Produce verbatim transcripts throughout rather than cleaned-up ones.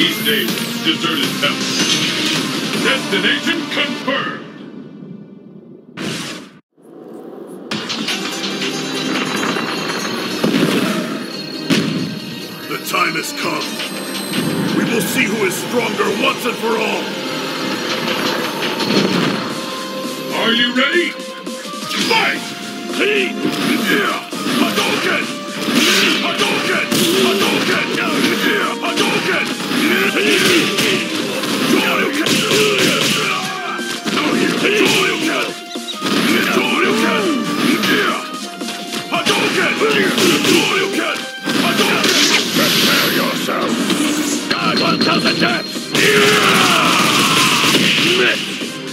East Asia, deserted temple. Destination confirmed. The time has come. We will see who is stronger once and for all. Are you ready? Fight! Hey! Yeah! Hadouken! Hadouken! Hadouken! Yeah! Hadouken! Hadouken! Hadouken! Hadouken! Yeah! Hadouken! Hadouken! Hadouken! Prepare yourself! God, one thousand deaths! Miss!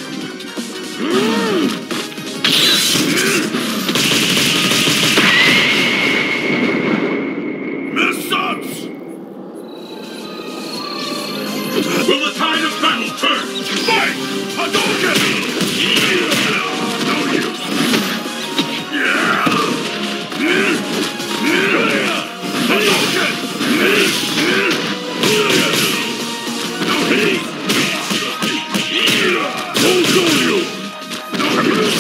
Will the tide of battle turn? Fight! Hadouken! No use! Yeah! Hadouken! No heat! Don't show you! No use!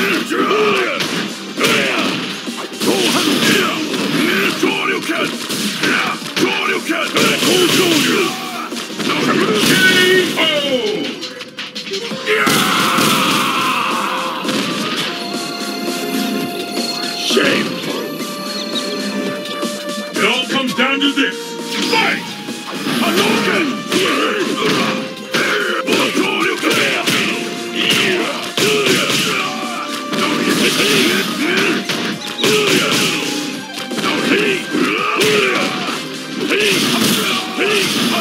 Hadouken! Hadouken! Don't show you! K O! Shameful! It all comes down to this. Fight! Hadouken!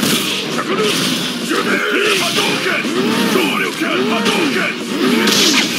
Hadouken! Hadouken! Hadouken!